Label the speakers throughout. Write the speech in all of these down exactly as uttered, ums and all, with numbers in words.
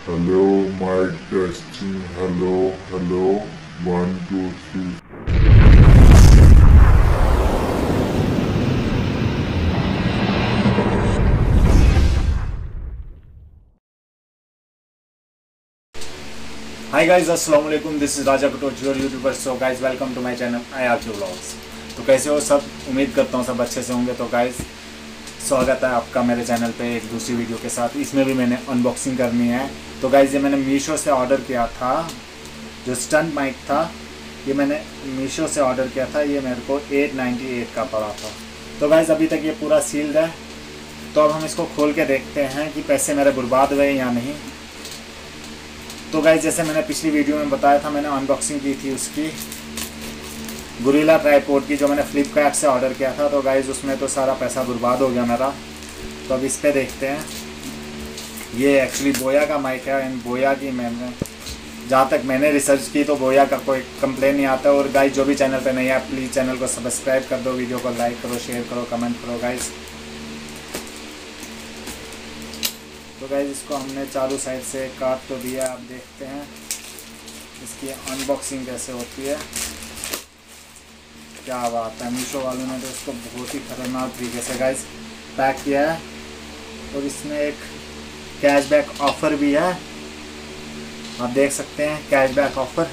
Speaker 1: Hello, mic testing. Hello, hello. One, two, three.
Speaker 2: Hi guys, अस्सलाम वालेकुम। This is Raja Katoch, your YouTuber. So guys, welcome to my channel I R U vlogs. तो कैसे हो सब? उम्मीद करता हूँ सब अच्छे से होंगे। तो गाइस, स्वागत है आपका मेरे चैनल पे एक दूसरी वीडियो के साथ। इसमें भी मैंने अनबॉक्सिंग करनी है। तो गाइस, ये मैंने मीशो से ऑर्डर किया था, जो स्टंट माइक था, ये मैंने मीशो से ऑर्डर किया था। ये मेरे को एट नाइन्टी एट का पड़ा था। तो गाइस, अभी तक ये पूरा सील्ड है। तो अब हम इसको खोल के देखते हैं कि पैसे मेरे बर्बाद हुए या नहीं। तो गाइस, जैसे मैंने पिछली वीडियो में बताया था, मैंने अनबॉक्सिंग की थी उसकी गोरिल्ला ट्राइपॉड की, जो मैंने फ्लिपकार्ट से ऑर्डर किया था। तो गाइस, उसमें तो सारा पैसा बर्बाद हो गया मेरा। तो अब इस पे देखते हैं। ये एक्चुअली बोया का माइक है। एंड बोया की मैंने जहाँ तक मैंने रिसर्च की तो बोया का कोई कंप्लेन नहीं आता। और गाइस, जो भी चैनल पे नहीं है, प्लीज़ चैनल को सब्सक्राइब कर दो, वीडियो को लाइक करो, शेयर करो, कमेंट करो गाइस। तो गाइस, इसको हमने चालू साइड से काट तो दिया। आप देखते हैं इसकी अनबॉक्सिंग कैसे होती है। क्या बात है, मीशो वालों ने तो इसको बहुत ही खतरनाक तरीके से गाइस पैक किया है। और इसमें एक कैशबैक ऑफ़र भी है, आप देख सकते हैं कैशबैक ऑफ़र।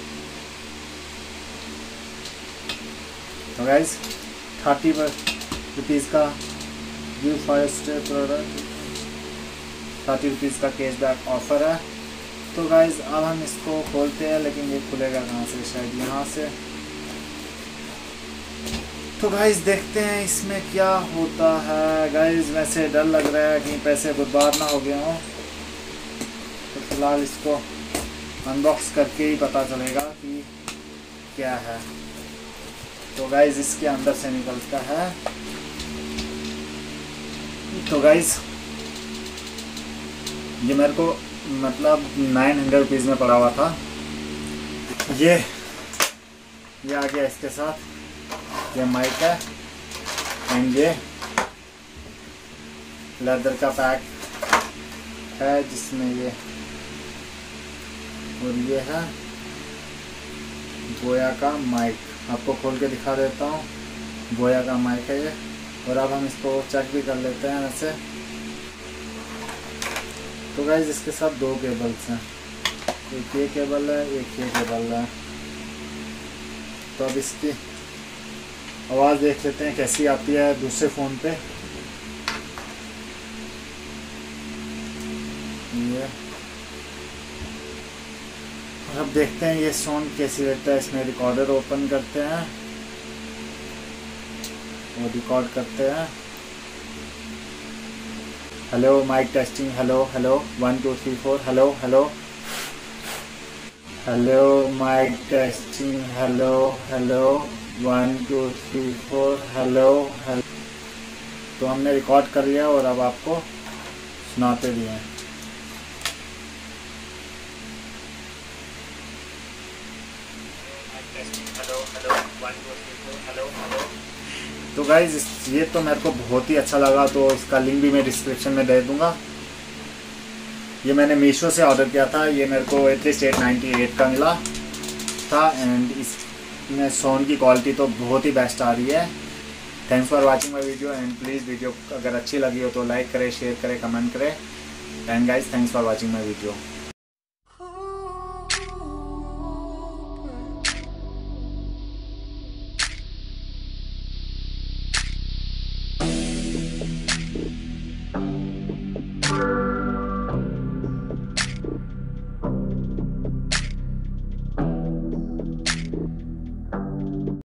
Speaker 2: तो गाइस, थर्टी रुपीज़ का view five star product, thirty rupees का कैशबैक ऑफ़र है। तो गाइस, अब हम इसको खोलते हैं, लेकिन ये खुलेगा कहाँ से? शायद यहाँ से। तो गाइस, देखते हैं इसमें क्या होता है। गाइस, वैसे डर लग रहा है कि पैसे बर्बाद ना हो गए हों। तो फिलहाल इसको अनबॉक्स करके ही पता चलेगा कि क्या है। तो गाइस, इसके अंदर से निकलता है। तो गाइस, ये मेरे को मतलब नाइन हंड्रेड रुपीज़ में पड़ा हुआ था। ये ये आ गया इसके साथ। ये माइक है एंड ये लेदर का पैक है, जिसमें ये और ये है बोया का माइक। आपको खोल के दिखा देता हूँ। बोया का माइक है ये। और अब हम इसको चेक भी कर लेते हैं वैसे। तो गाइस, इसके साथ दो केबल्स हैं, एक ये केबल है, एक ये केबल है। तो अब इसकी आवाज़ देख लेते हैं कैसी आती है दूसरे फ़ोन पे। ये और अब देखते हैं ये साउंड कैसी लगता है। इसमें रिकॉर्डर ओपन करते हैं और रिकॉर्ड करते हैं। Hello mic testing, hello hello, one two three four, hello hello, hello mic testing, hello hello, one two three four, hello hello. तो हमने रिकॉर्ड कर लिया और अब आपको सुनाते भी हैं। तो गाइज, ये तो मेरे को बहुत ही अच्छा लगा। तो इसका लिंक भी मैं डिस्क्रिप्शन में दे दूंगा। ये मैंने मीशो से ऑर्डर किया था। ये मेरे को एटलीस्ट एट नाइन्टी एट का मिला था। एंड इसमें साउंड की क्वालिटी तो बहुत ही बेस्ट आ रही है। Thanks for watching my video. And please video अगर अच्छी लगी हो तो लाइक करें, शेयर करें, कमेंट करें। And guys, thanks for watching my video.